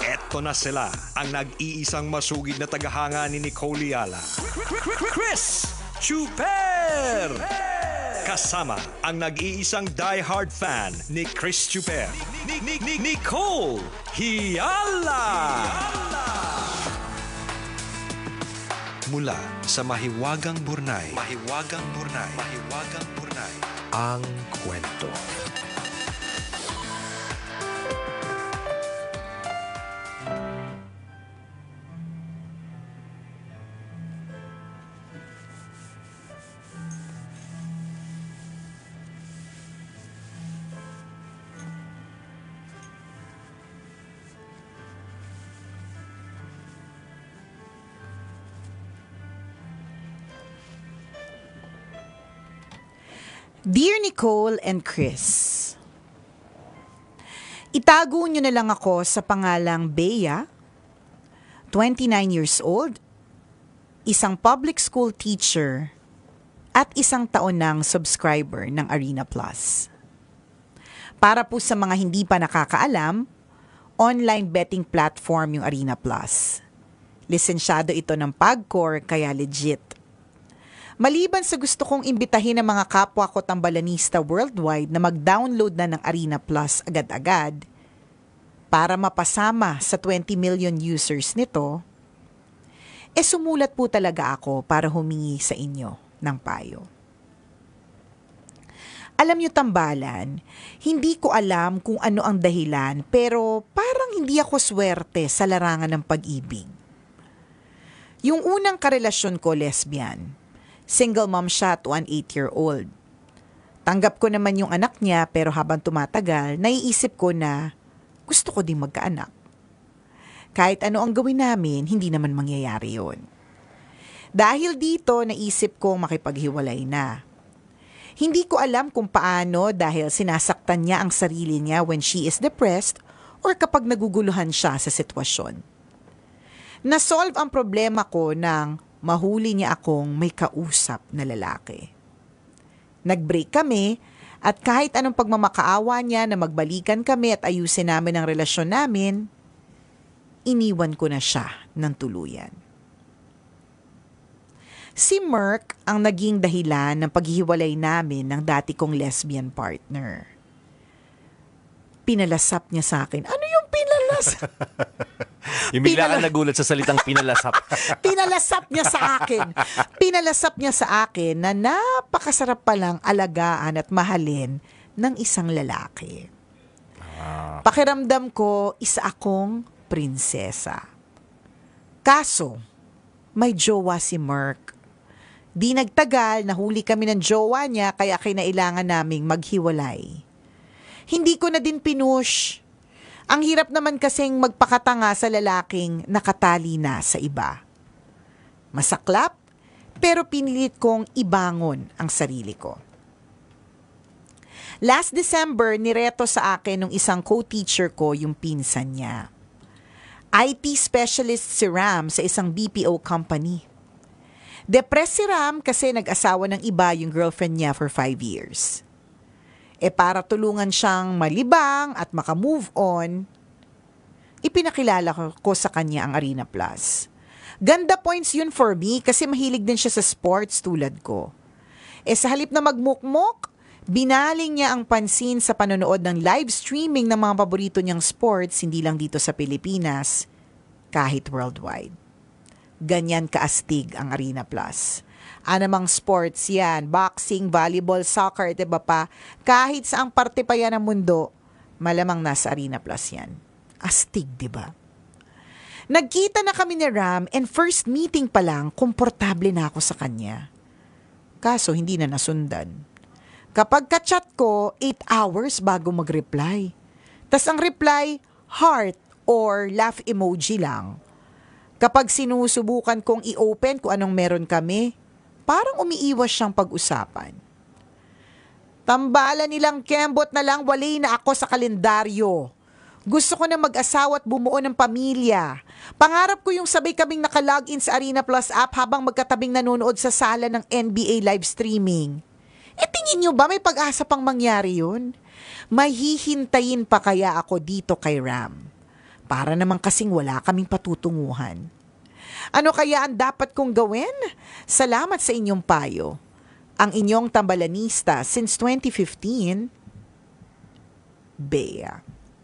Eto na sila, ang nag-iisang masugid na tagahanga ni Nicole Chris Chuper! Kasama ang nag-iisang die-hard fan ni Chris Chuper, Nicole Hiala! Mula sa Mahiwagang Burnay, ang kwento. Dear Nicole and Chris, itago nyo na lang ako sa pangalang Bea, 29 years old, isang public school teacher, at isang taon ng subscriber ng Arena Plus. Para po sa mga hindi pa nakakaalam, online betting platform yung Arena Plus. Lisensyado ito ng PAGCOR kaya legit. Maliban sa gusto kong imbitahin ang mga kapwa ko tambalanista worldwide na mag-download na ng Arena Plus agad-agad para mapasama sa 20 million users nito, sumulat po talaga ako para humingi sa inyo ng payo. Alam nyo Tambalan, hindi ko alam kung ano ang dahilan pero parang hindi ako swerte sa larangan ng pag-ibig. Yung unang karelasyon ko, lesbian. Single mom siya to an 8-year-old. Tanggap ko naman yung anak niya pero habang tumatagal, naiisip ko na gusto ko din magkaanak. Kahit ano ang gawin namin, hindi naman mangyayari yun. Dahil dito, naisip kong makipaghiwalay na. Hindi ko alam kung paano dahil sinasaktan niya ang sarili niya when she is depressed or kapag naguguluhan siya sa sitwasyon. Nasolve ang problema ko nang mahuli niya akong may kausap na lalaki. Nag-break kami at kahit anong pagmamakaawa niya na magbalikan kami at ayusin namin ang relasyon namin, iniwan ko na siya ng tuluyan. Si Merk ang naging dahilan ng paghihiwalay namin ng dati kong lesbian partner. Pinalasap niya sa akin. Ano yung pinalasap? Yung bigla ka nagulat sa salitang pinalasap. Pinalasap niya sa akin. Pinalasap niya sa akin na napakasarap palang alagaan at mahalin ng isang lalaki. Pakiramdam ko, isa akong prinsesa. Kaso, may jowa si Merk. Di nagtagal, nahuli kami ng jowa niya kaya kinailangan naming maghiwalay. Hindi ko na din pinush. Ang hirap naman kasing magpakatanga sa lalaking nakatali na sa iba. Masaklap, pero pinilit kong ibangon ang sarili ko. Last December, nireto sa akin ng isang co-teacher ko yung pinsan niya. IT specialist si Ram sa isang BPO company. Depressed si Ram kasi nag-asawa ng iba yung girlfriend niya for 5 years. Para tulungan siyang malibang at makamove on, ipinakilala ko sa kanya ang Arena Plus. Ganda points yun for me kasi mahilig din siya sa sports tulad ko. Sa halip na magmukmok, binaling niya ang pansin sa panonood ng live streaming ng mga paborito niyang sports, hindi lang dito sa Pilipinas, kahit worldwide. Ganyan kaastig ang Arena Plus. Anumang sports yan, boxing, volleyball, soccer, diba pa? Kahit saang parte pa yan ng mundo, malamang nasa Arena Plus yan. Astig, diba? Nagkita na kami ni Ram and first meeting pa lang, komportable na ako sa kanya. Kaso hindi na nasundan. Kapag ka-chat ko, 8 hours bago mag-reply. Tas ang reply, heart or laugh emoji lang. Kapag sinusubukan kong i-open kung anong meron kami, parang umiiwas siyang pag-usapan. Tambalan nilang kembot na lang, wali na ako sa kalendaryo. Gusto ko na mag-asawa at bumuo ng pamilya. Pangarap ko yung sabay kaming nakalogin sa Arena Plus app habang magkatabing nanonood sa sala ng NBA live streaming. Tingin nyo ba may pag-asa pang mangyari yun? May hihintayin pa kaya ako dito kay Ram? Para naman kasing wala kaming patutunguhan. Ano kaya ang dapat kong gawin? Salamat sa inyong payo. Ang inyong tambalanista since 2015, Bea.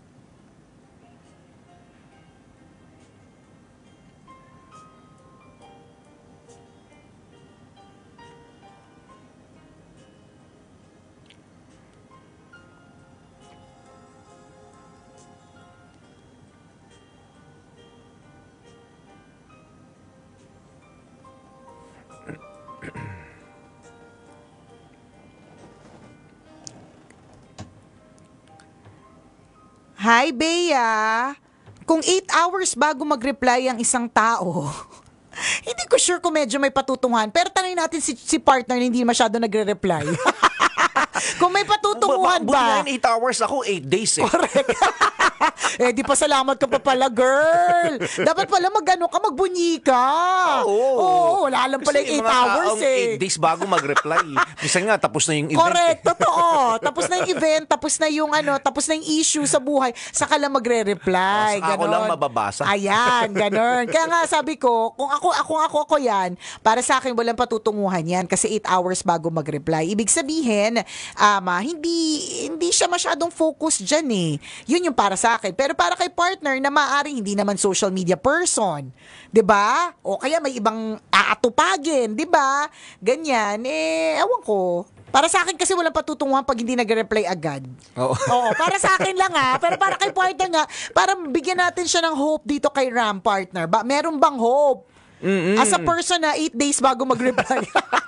Hi, Bea. Kung 8 hours bago mag-reply ang isang tao, hindi ko sure kung medyo may patutunguhan. Pero tanongin natin si partner na hindi masyado nagre-reply. Kung may patutunguhan ba? Buti na 8 hours ako, 8 days eh. Correct. Di pa salamat ka pa pala, girl. Dapat pala magbunyi ka. Oo, wala lang pala yung 8 hours eh. 8 days bago mag-reply. Minsan nga, tapos na yung event. Correct, totoo. Tapos na yung event, tapos na yung tapos na yung issue sa buhay, saka lang magre-reply. Saka ako lang mababasa. Ayan, ganon. Kaya nga sabi ko, kung ako yan, para sa akin walang patutunguhan yan kasi 8 hours bago mag-reply. Ibig sabihin, hindi siya masyadong focus dyan eh. Yun yung para sa akin. Pero para kay partner na maaaring hindi naman social media person, 'di ba? O kaya may ibang aatupagin, 'di ba? Ganyan, ewan ko. Para sa akin kasi walang patutunguhan pag hindi nagre-reply agad. Oo, para sa akin lang Pero para kay partner nga, para bigyan natin siya ng hope dito kay Ram partner. Meron bang hope? As a person na 8 days bago mag-reply.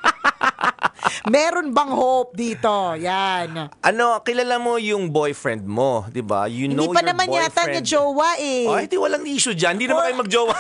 Meron bang hope dito? Yan. Kilala mo yung boyfriend mo, di ba? Hindi pa naman yata niya jowa eh. Hindi walang issue dyan. Hindi naman kayo magjowa.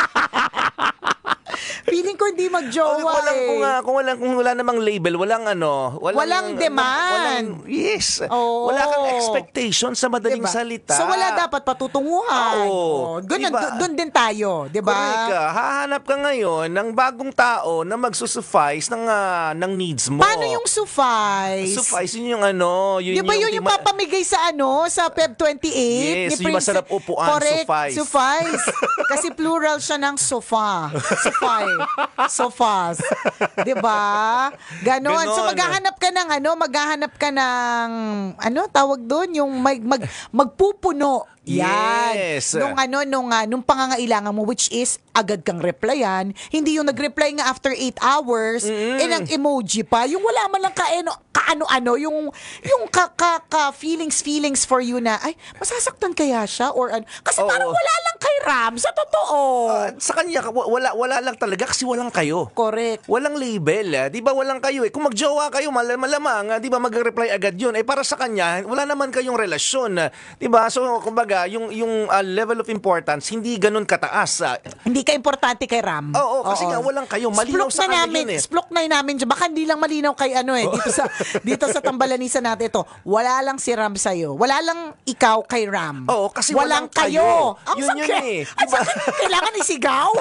Feeling ko hindi magjowa Kung wala namang label, walang demand. Yes. Wala kang expectation sa madaling salita. So wala dapat patutunguhan. Doon din tayo, 'di ba? Correct ka. Hahanap ka ngayon ng bagong tao na magsusuffice ng needs mo. Paano yung suffice? Suffice yun yung yun 'di ba yung papamigay sa sa Feb 28 yes, ni yung masarap upuan. Correct, suffice. Kasi plural siya ng sofa. Sofas. 'Di ba? Ganon. So maghahanap ka ng tawag doon yung magpupuno. Yan. Yes. Nung pangangailangan mo, which is agad kang replyan. Hindi yung nag-reply nga after 8 hours, ng emoji pa. Yung wala man lang kaano-ano, yung feelings for you na, ay, masasaktan kaya siya? Or kasi parang wala lang kay Ram, sa totoo. Sa kanya, wala lang talaga kasi walang kayo. Correct. Walang label. Di ba walang kayo eh. Kung magjowa kayo, malamang, di ba mag-reply agad yun. Para sa kanya, wala naman kayong relasyon. Di ba? So, kumbaga, yung level of importance hindi ganun kataas. Hindi ka importante kay Ram. Oo, kasi nga walang kayo. Malinaw sa kanya yun eh. Splok na namin. Baka hindi lang malinaw kay dito sa tambalanisa natin ito. Wala lang si Ram sa'yo. Wala lang ikaw kay Ram. Oo, kasi walang kayo. Ang yun sakit. eh. Diba? Kailangan isigaw?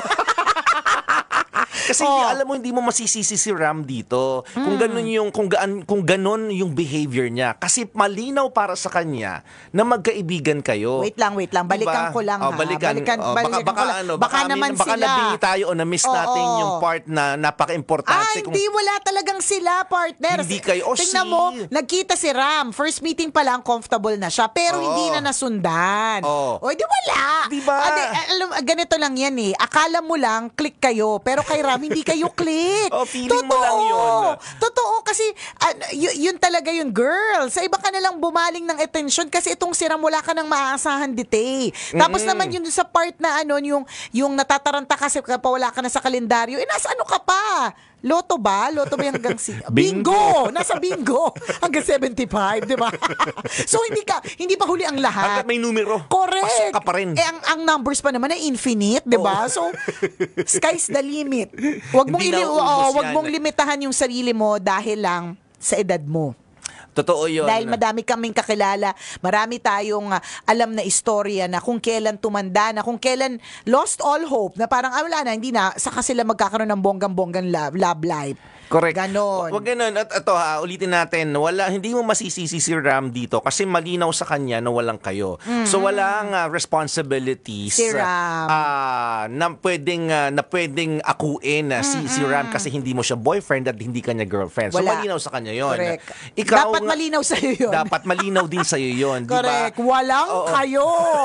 Kasi alam mo, hindi mo masisisi si Ram dito. Kung ganun yung behavior niya. Kasi malinaw para sa kanya na magkaibigan kayo. Wait lang. Balikan ko lang Balikan ko. Baka naman sila. Baka nabingi tayo o na-miss natin yung part na napaka-importante. Hindi, wala talagang sila, partner. Hindi kayo. Tingnan mo, nagkita si Ram. First meeting pa lang, comfortable na siya. Pero hindi na nasundan. Di wala. Diba? Ganito lang yan eh. Akala mo lang, click kayo. Pero kay Ram, hindi kayo click. Feeling mo lang yun. Totoo, kasi yun talaga yung girl. Sa iba ka nalang bumaling ng attention kasi itong si Ram, wala ka nang maaasahan dite. Tapos naman yun sa part na yung natataranta kasi kapag wala ka na sa kalendaryo, nasa ka pa? Loto ba? Loto ba hanggang Bingo! Nasa bingo! Hanggang 75, di ba? So, hindi pa huli ang lahat. Hanggang may numero. Correct. Pasok ka pa rin. Ang numbers pa naman ay infinite, di ba? So, sky's the limit. Wag mong limitahan yung sarili mo dahil lang sa edad mo. Totoo yun. Dahil madami kaming kakilala, marami tayong alam na istorya na kung kailan tumanda na, kung kailan lost all hope, na parang wala na, hindi na, saka sila magkakaroon ng bonggang-bonggang love life. Correct. Ganon. Wag ganun. At ito ulitin natin, hindi mo masisisi si Ram dito kasi malinaw sa kanya na walang kayo. So walang responsibilities Si Ram. na pwedeng akuin si Ram kasi hindi mo siya boyfriend at hindi kanya girlfriend. So Wala. malinaw sa kanya 'yon. Correct. Ikaw Dapat malinaw sa iyo 'yon. Dapat malinaw din sa iyo 'yon, di ba? Correct. Walang kayo.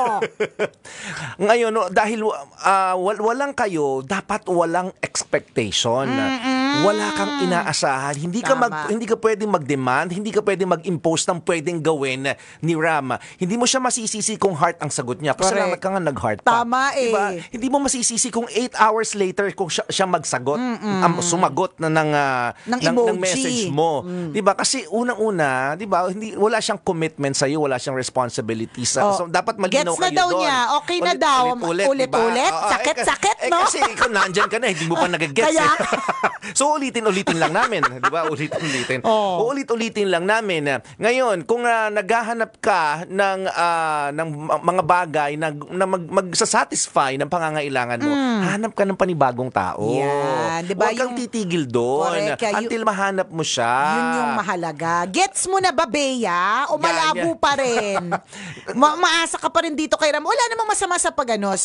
Ngayon, dahil walang kayo, dapat walang expectation. Wala kang inaasahan. Hindi ka pwedeng mag-demand, hindi ka pwedeng mag-impose ng pwedeng gawin ni Ram. Hindi mo siya masisisi kung heart ang sagot niya. Pasalamat ka nga nag-heart pa. Tama diba? Hindi mo masisisi kung 8 hours later kung siya magsagot, sumagot na ng message mo. Diba? Kasi unang-una, diba, wala siyang commitment sa'yo, wala siyang responsibilities. So, dapat malinaw Gets na kayo daw doon. niya. Okay na daw. Ulit-ulit. Diba? Sakit-sakit, no? Kasi ikaw nandyan ka na, hindi mo pa nagagets. Kaya, so, ulitin lang namin. Di ba? Ulitin. Ulit-ulitin lang namin. Ngayon, kung naghahanap ka ng mga bagay na magsasatisfy ng pangangailangan mo, hanap ka ng panibagong tao. Yan. Diba? Huwag kang titigil doon. Until mahanap mo siya. Yun yung mahalaga. Gets mo na ba, Bea? O malabo pa rin? Maasa ka pa rin dito kay Ram. Wala namang masama sa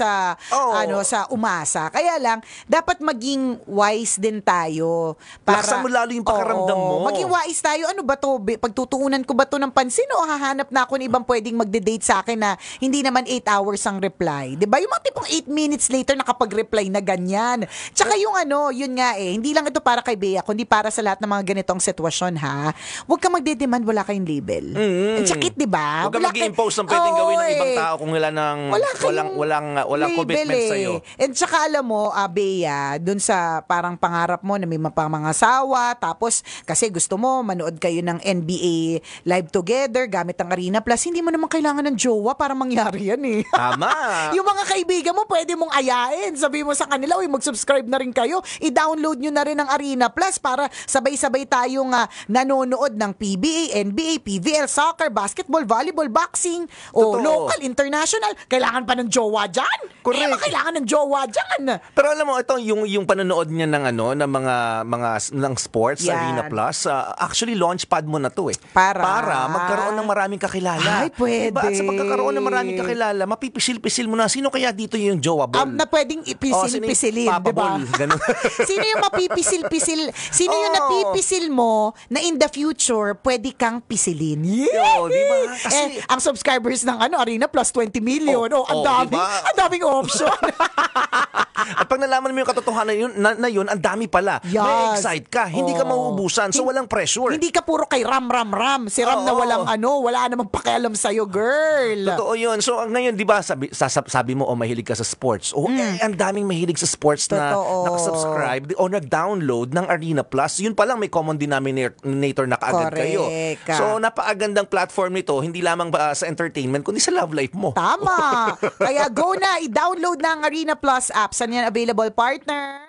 sa umasa. Kaya lang, dapat maging wise din tayo. Laksan mo lalo yung pakiramdam mo. Maging wise tayo. Ano ba to? Pagtutuunan ko ba to ng pansin o hahanap na ako ng ibang pwedeng magde-date sa akin na hindi naman 8 hours ang reply? Diba? Yung mga tipong 8 minutes later nakapag-reply na ganyan. Tsaka yung yun nga hindi lang ito para kay Bea, kundi para sa lahat ng mga ganitong sitwasyon, ha? Huwag ka magde-demand, wala kayong label. Ang sakit, diba? Huwag ka mag-i-impose ng pwedeng gawin ng ibang tao kung walang commitment sa'yo. And tsaka alam mo, Bea, dun sa parang pangarap mo na may mapangasawa, tapos kasi gusto mo manood kayo ng NBA live together gamit ang Arena Plus, hindi mo naman kailangan ng jowa para mangyari yan eh. Tama. Yung mga kaibigan mo, pwede mong ayain. Sabi mo sa kanila, mag-subscribe na rin kayo. I-download nyo na rin ang Arena Plus para sabay-sabay tayong nanonood ng PBA, NBA, PVL, soccer, basketball, volleyball, boxing, local, international. Kailangan pa ng jowa dyan? Correct. Kailangan ng jowa dyan. Pero alam mo, ito yung panonood niya ng mga sports, Yan. Arena Plus, actually launchpad mo na to eh. Para magkaroon ng maraming kakilala. Ay, pwede. Diba? At sa pagkakaroon ng maraming kakilala, mapipisil-pisil mo na. Sino kaya dito yung jowa ball? Na pwedeng ipisil-pisilin, Papa diba? ball, ganun. Sino yung mapipisil-pisil? Sino yung napipisil mo na in the future, pwede kang pisilin? Yo, diba? Kasi, ang subscribers ng Arena Plus 20 million. Ang daming, diba? ang daming option. At pag nalaman mo yung katotohanan yun, ang dami pala. Yes. May excite ka. Hindi ka mauubusan. So, walang pressure. Hindi ka puro kay Ram. Si Ram na walang wala namang pakialam sa'yo, girl. Totoo yun. So, ngayon, di ba, sabi mo, mahilig ka sa sports. Ang daming mahilig sa sports na nakasubscribe o nag-download ng Arena Plus. Yun pa lang, may common denominator na kaagad kayo. So, napakagandang platform nito, hindi lamang sa entertainment, kundi sa love life mo. Tama. Kaya go na, i-download na ang Arena Plus app. Saan yan available, partner?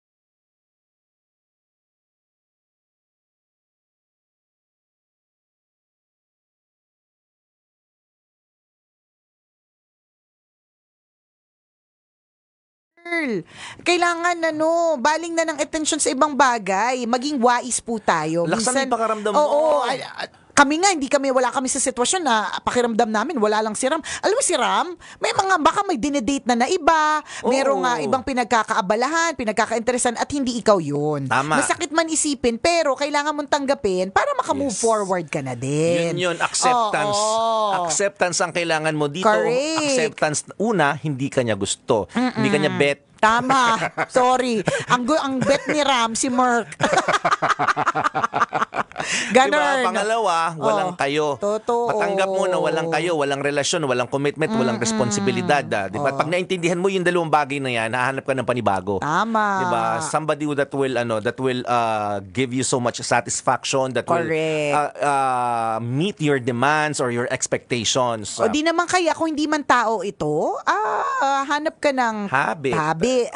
Kailangan baling na ng attention sa ibang bagay. Maging wais po tayo. Laksan yung pakaramdam mo. Oo. Kami nga, wala kami sa sitwasyon na pakiramdam namin, wala lang si Ram. Alam mo si Ram, baka may dinedate na iba, merong ibang pinagkakaabalahan, pinagkakainteresan at hindi ikaw yun. Tama. Masakit man isipin, pero kailangan mong tanggapin para makamove forward ka na din. Yun, acceptance. Acceptance ang kailangan mo dito. Correct. Acceptance, hindi ka niya gusto. Hindi ka niya bet. Tama. Sorry. Ang bet ni Ram, si Merk. Ganon. Diba? Pangalawa, walang kayo. Totoo. Matanggap mo na walang kayo, walang relasyon, walang commitment, walang responsibilidad. Diba? Pag naintindihan mo yung dalawang bagay na yan, hahanap ka ng panibago. Tama. Diba? Somebody that will give you so much satisfaction, that will meet your demands or your expectations. O di naman kaya kung hindi man tao ito, hanap ka ng hobby,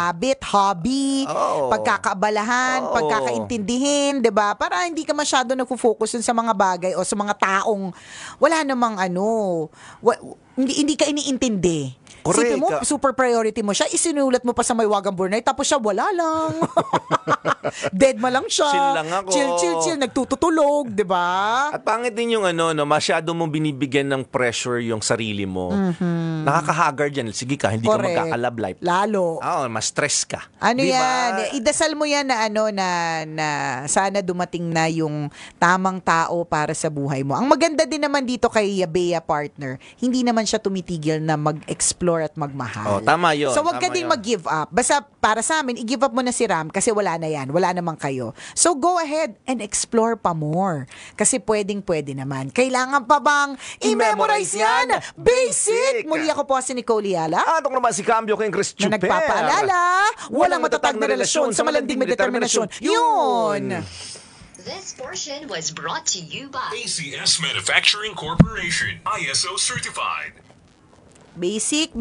pagkakaabalahan, pagkakaintindihin, 'di ba? Para hindi ka masyado nagfo-focus sa mga bagay o sa mga taong wala namang hindi ka iniintindi. Correct. Isipin mo, super priority mo siya, isinulat mo pa sa Maywagang Burnay, tapos siya wala lang. Dead ma lang siya. Chill lang ako. Chill, nagtututulog, di ba? At pangit din yung masyado mong binibigyan ng pressure yung sarili mo. Nakakahaggard yan. Sige ka, hindi Correct. ka magka-love life. Lalo. Mas stress ka. Ano Diba? yan? Idasal mo yan na na sana dumating na yung tamang tao para sa buhay mo. Ang maganda din naman dito kay Bea partner, hindi naman siya tumitigil na mag-explore at magmahal. Tama yun. So wag ka Tama din yun. mag-give up. Basta para sa amin, i-give up mo na si Ram kasi wala na yan. Wala naman kayo. So go ahead and explore pa more. Kasi pwedeng-pwede naman. Kailangan pa bang i-memorize yan? Basic! Muli ako po si Nicole Yala. Ako naman si Cambio kay Chris Na Chuper. nagpapaalala, walang matatag na relasyon sa malanding may determinasyon. Yun! This portion was brought to you by ACS Manufacturing Corporation, ISO certified. Basic.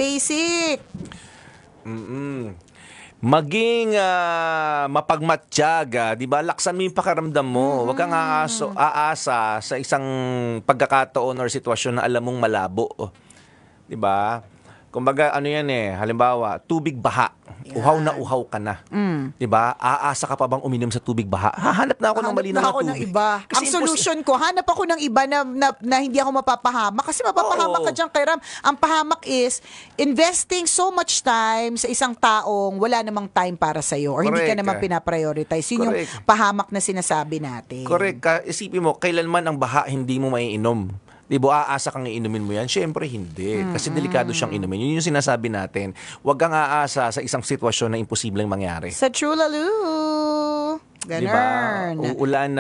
Maging mapagmatyaga, 'di ba? Laksan mo yung pakiramdam mo. Huwag kang aasa sa isang pagkakataon or sitwasyon na alam mong malabo. 'Di ba? Kumbaga yan halimbawa, tubig baha. Uhaw na uhaw ka na. 'Di ba? Aasa ka pa bang uminom sa tubig baha? Hahanap na ako ng malinaw na tubig. Ng iba. Ang solution ko, hanap ako ng iba na hindi ako mapapahamak. Kasi mapapahamak ka dyan kay Ram. Ang pahamak is investing so much time sa isang taong wala namang time para sa'yo or hindi ka Correct. naman pinaprioritize. Yun yung Correct. pahamak na sinasabi natin. Correct. Isipin mo, kailanman ang baha hindi mo maiinom. Di ba, aasa kang iinumin mo yan? Siyempre, hindi. Kasi delikado siyang inumin. Yun yung sinasabi natin. Huwag kang aasa sa isang sitwasyon na imposibleng mangyari. Sa True Lalu. Ganun. Diba?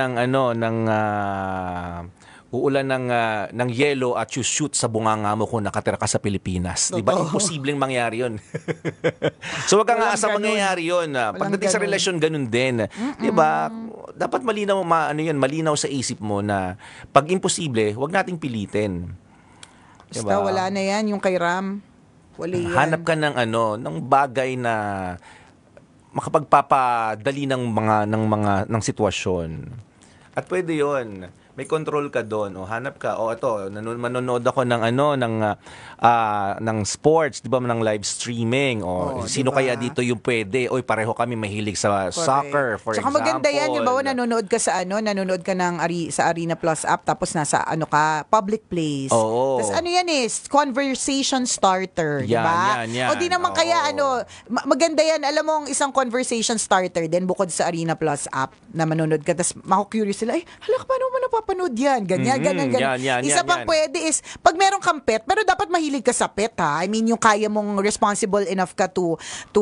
Uulan ng yelo at shoot sa bunganga mo kung nakatira ka sa Pilipinas. Di ba? Imposibleng mangyari yun. So wag kang aasa mangyayari yun. Pagdating sa relasyon, ganun din. Di ba? Dapat malinaw sa isip mo na pag imposible, wag nating pilitin. Basta wala na yan, yung kay Ram. Wala yan. Hanap ka ng bagay na makapagpapadali ng sitwasyon. At pwede 'yon. May control ka doon. Hanap ka. Ito, manonood ako ng sports, 'di ba, ng live streaming. Sino diba? kaya dito yung pwede? Pareho kami mahilig sa soccer, for Tsaka example. maganda yan, yung bawa nanonood ka sa sa Arena Plus app, tapos nasa public place. Oo. Tapos conversation starter, di ba? Yan. O di naman kaya maganda yan, alam mo, isang conversation starter din bukod sa Arena Plus app na manonood ka, tapos mako-curious sila, hala, paano mo napapanood yan? Ganyan. Isa pang pwede is, pag meron kang pet, pero dapat mahilig ka sa pet, ha? I mean, yung kaya mong responsible enough ka to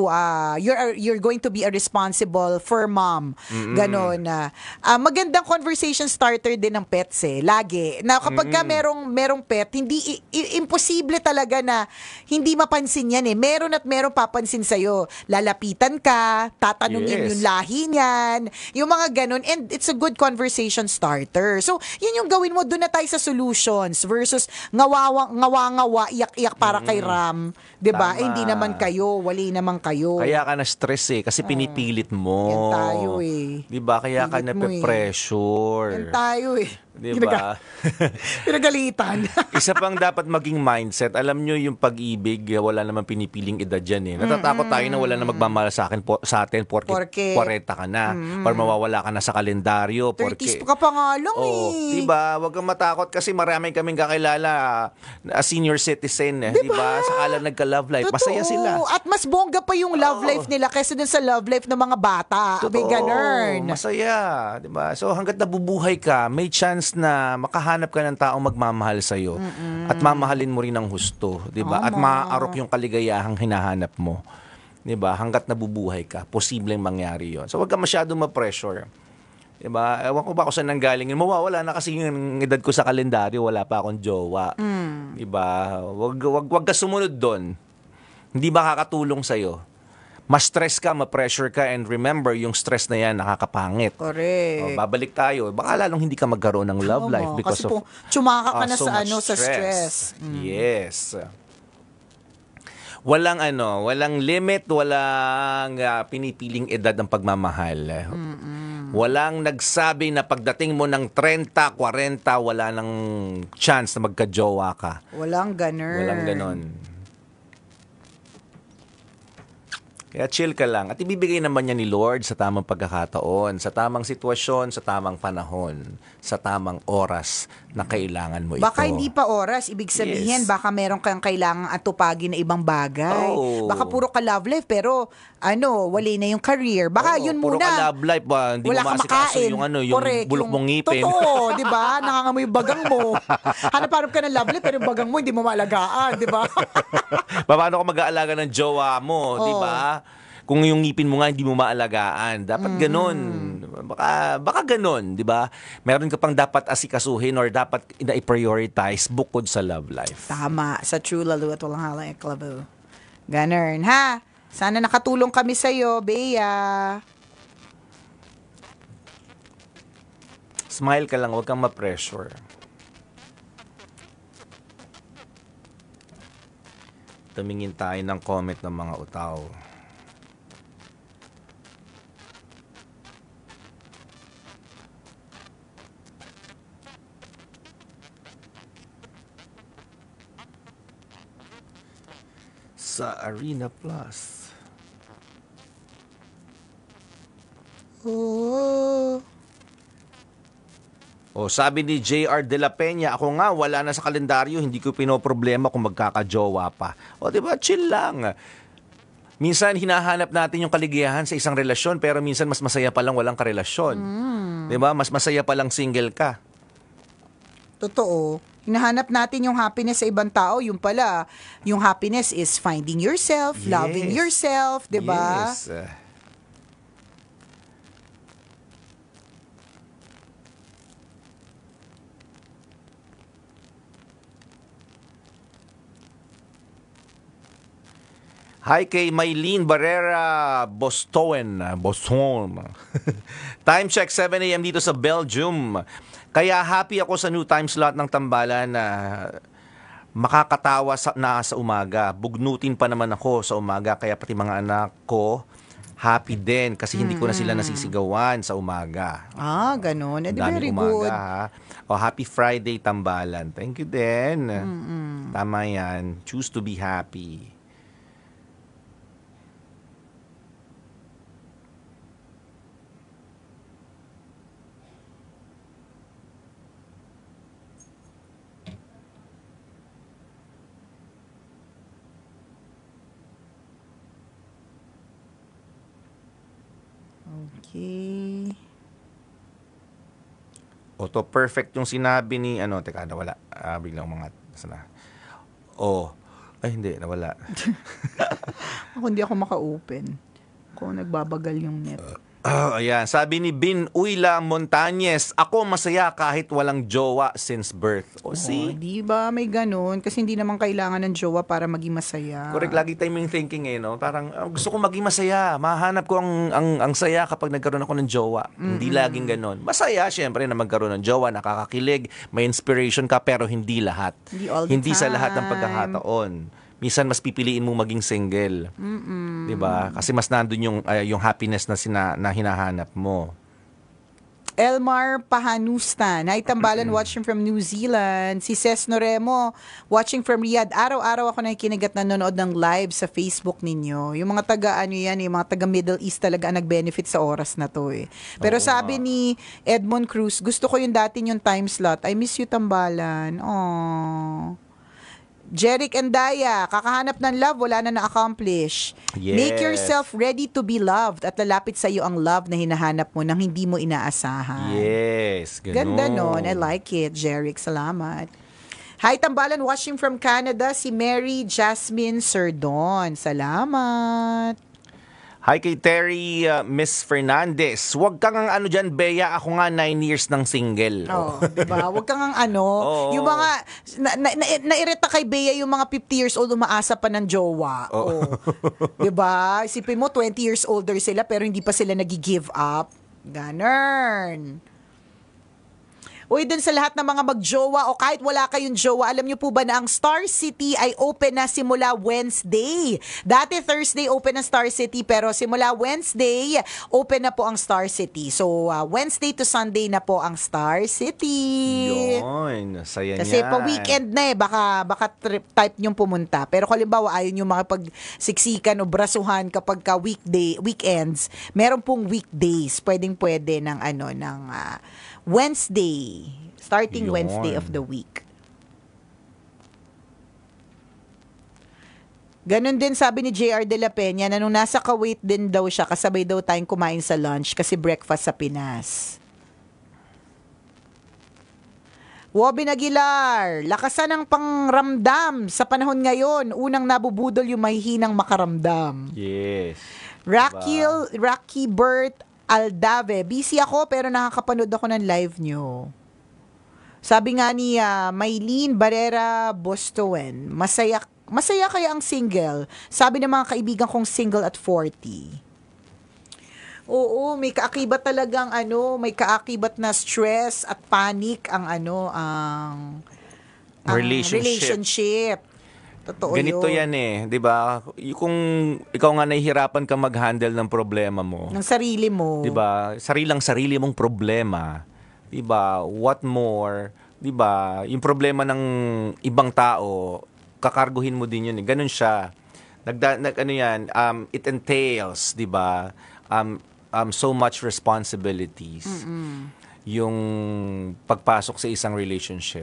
you're going to be a responsible fur mom. Ganon na. Magandang conversation starter din ng pets lagi. Na kapag ka merong pet, hindi imposible talaga na hindi mapansin yan Meron at meron papansin sa'yo. Lalapitan ka, tatanungin yung lahi niyan, yung mga ganon. And it's a good conversation starter. So, yun yung gawin mo. Doon na tayo sa solutions versus ngawa-ngawa, iyak-iyak para kay Ram. Diba? Tama. Hindi naman kayo, wali naman kayo. Kaya ka na stress kasi pinipilit mo. Yan tayo Diba? Kaya ka Pilit na mo pressure. Yan tayo Diba? Pinagalitan. Isa pang dapat maging mindset. Alam nyo yung pag-ibig, wala naman pinipiling edad yan Natatakot tayo na wala na magmamahal sa atin porque 40 ka na. Or mawawala ka na sa kalendaryo. 30s ka pa nga lang Diba? Huwag kang matakot kasi marami kaming kakilala senior citizen. Diba? Saka lang nagka-love life. Totoo. Masaya sila. At mas bongga pa yung love life nila kaysa dun sa love life ng mga bata. May ganun. Masaya. Diba? So hanggat nabubuhay ka, may chance na makahanap ka ng taong magmamahal sa'yo. At mamahalin mo rin ng husto. Diba? At maaarok yung kaligayahang hinahanap mo. Diba? Hanggat nabubuhay ka, posibleng mangyari yon. So huwag ka masyadong ma-pressure. Diba? Ewan ko ba kung saan nanggaling. Mawawala na kasi yung edad ko sa kalendaryo, wala pa akong jowa. Diba? Wag ka sumunod doon. Hindi makakatulong sa'yo. Ma-stress ka, ma-pressure ka, and remember, yung stress na yan, nakakapangit. Correct. Babalik tayo. Baka lalong hindi ka magkaroon ng love life because kasi of tsumaka ka na so sa much sa stress. Yes. Walang limit, walang pinipiling edad ng pagmamahal. Walang nagsabi na pagdating mo ng 30, 40, wala nang chance na magka-jowa ka. Walang ganun. Walang ganon. Kaya chill ka lang. At ibibigay naman niya ni Lord sa tamang pagkakataon, sa tamang sitwasyon, sa tamang panahon, sa tamang oras na kailangan mo ito. Baka hindi pa oras. Ibig sabihin, baka meron kang kailangang atupagin na ibang bagay. Oh. Baka puro ka love life, pero wala na yung career. Baka yun puro muna. ka love life ba? Hindi Wala mo kang masikaso makain. yung, yung Correct, bulok mong ngipin. Totoo, di ba? Nangangamoy yung bagang mo. Hanap-hanap ka ng love life, pero yung bagang mo hindi mo maalagaan, di ba? Paano ka mag-aalaga ng jowa mo, di ba? Kung yung ngipin mo nga hindi mo maalagaan. Dapat ganun. Baka ganun, di ba? Meron ka pang dapat asikasuhin or dapat i-prioritize bukod sa love life. Tama. Sa true lalo at walang halang eklabo. Ganun, ha? Sana nakatulong kami sa'yo, Bea. Smile ka lang, huwag kang ma-pressure. Tumingin tayo ng comment ng mga utaw. Sa Arena Plus. Sabi ni JR De La Peña, ako nga wala na sa kalendaryo, hindi ko pinoproblema kung magkakajowa pa. Diba, chill lang. Minsan hinahanap natin yung kaligayahan sa isang relasyon, pero minsan mas masaya pa lang walang karelasyon. Diba? Mas masaya pa lang single ka. Totoo. Hinahanap natin yung happiness sa ibang tao. Yung pala, yung happiness is finding yourself, loving yourself, di ba? Yes. Hi kay Maylene Barrera Boston. Time check 7 a.m. dito sa Belgium. Kaya happy ako sa new time slot ng Tambalan na makakatawa sa umaga. Bugnutin pa naman ako sa umaga, kaya pati mga anak ko happy din kasi hindi ko na sila nasisigawan sa umaga. Ganun. Daming Very umaga, good. happy Friday Tambalan. Thank you din. Tama yan. Choose to be happy. Okay. To perfect yung sinabi ni teka, nawala. Biglang mga sana. Ay hindi, nawala. Hindi ako maka-open. Kung nagbabagal yung net. Ayan. Sabi ni Bin Uyla Montañez, ako masaya kahit walang jowa since birth. See? Di ba may ganun? Kasi hindi naman kailangan ng jowa para maging masaya. Correct. Lagi tayong thinking no? Parang gusto ko maging masaya. Mahanap ko ang saya kapag nagkaroon ako ng jowa. Hindi laging ganun. Masaya, syempre, na magkaroon ng jowa, nakakakilig, may inspiration ka, pero hindi lahat. Hindi sa lahat ng pagkakataon. Minsan mas pipiliin mong maging single. 'Di ba? Kasi mas nandun yung happiness na hinahanap mo. Elmar Pahanustan. Hi, Tambalan, watching from New Zealand. Si Ces Noremo, watching from Riyadh. Araw-araw ako nakikinig at nanonood ng live sa Facebook ninyo. Yung mga yung mga taga Middle East talaga ang nag-benefit sa oras na to eh. Pero sabi ni Edmond Cruz, gusto ko yung dati yung time slot. I miss you, Tambalan. Jeric and Daya, kakahanap ng love, wala na na-accomplish. Yes. Make yourself ready to be loved at lalapit sa iyo ang love na hinahanap mo nang hindi mo inaasahan. Yes, ganun. Ganda nun. I like it, Jeric. Salamat. Hi, Tambalan, watching from Canada, si Mary Jasmine Serdon. Salamat. Hi kay Terry Miss Fernandez. Huwag kang dyan, Bea. Ako nga 9 years ng single. Diba? Huwag kang yung mga, nairita kay Bea yung mga 50 years old umaasa pa ng jowa. Diba? Isipin mo, 20 years older sila pero hindi pa sila nag-give up. Ganun. Uy, dun sa lahat ng mga magjowa o kahit wala kayong jowa, alam niyo po ba na ang Star City ay open na simula Wednesday? Dati Thursday open ang Star City, pero simula Wednesday, open na po ang Star City. So, Wednesday to Sunday na po ang Star City. Yun, saya Kasi niyan. pa weekend na baka trip type niyong pumunta. Pero kung halimbawa ayaw niyo makipagsiksikan o brasuhan kapag ka weekends, meron pong weekdays. Pwede ng Wednesday, starting Yun. Wednesday of the week. Ganon din sabi ni JR De La Peña na nung nasa Kuwait din daw siya, kasabay daw tayong kumain sa lunch kasi breakfast sa Pinas. Wobin Aguilar, lakasan ang pangramdam sa panahon ngayon. Unang nabubudol yung mahihinang makaramdam. Yes. Rocky Bert Aldave, busy ako pero nakakapanood ako ng live nyo. Sabi nga ni Maylene Barrera Bostowen, masaya kaya ang single? Sabi ng mga kaibigan kong single at 40. Oo, may kaakibat talagang may kaakibat na stress at panic ang relationship. Totoo Ganito yun. yan 'di ba? Kung ikaw nga nahihirapan ka mag-handle ng problema mo, Ng sarili mo. 'di ba? Sarili mong problema, 'di ba? What more, 'di ba? Yung problema ng ibang tao, kakarguhin mo din yun. Ganun siya. It entails, 'di ba? So much responsibilities. Yung pagpasok sa isang relationship.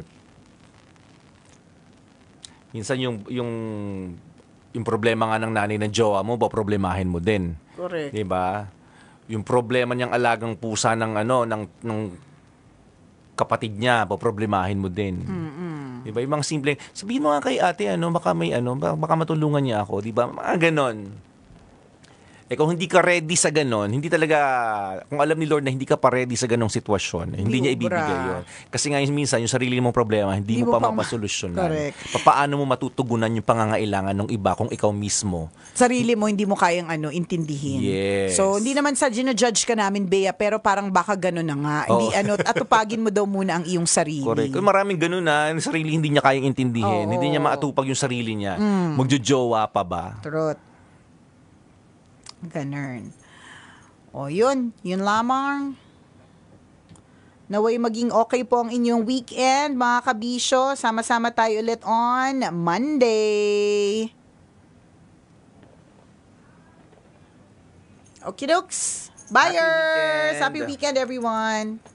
Minsan yung problema nga ng nanay ng jowa mo, problemahin mo din. Correct. 'Di ba? Yung problema niyang alagang pusa ng ng kapatid niya, problemahin mo din. 'Di ba? Yung mga simpleng, sabihin mo nga kay ate baka may baka matulungan niya ako, 'di ba? Mga ganon. Kung hindi ka ready sa ganon, hindi talaga, kung alam ni Lord na hindi ka pa ready sa ganong sitwasyon, hindi niya ibibigay yun. Kasi nga minsan, yung sarili mong problema, hindi mo pa mapasolusyonan. Correct. Paano mo matutugunan yung pangangailangan ng iba kung ikaw mismo? Sarili mo, hindi mo kayang intindihin. Yes. So, hindi naman sa gino-judge ka namin, Bea, pero parang baka ganon na nga. Oo. Hindi, atupagin mo daw muna ang iyong sarili. Correct. Kung maraming ganun yung sarili hindi niya kayang intindihin, hindi niya maatupag yung sarili niya, magjojowa pa ba? Truth. Ganun. O, yun lamang. Naway maging okay po ang inyong weekend, mga kabisyo. Sama-sama tayo ulit on Monday. Okay, dokes. Buyers! Happy weekend, everyone.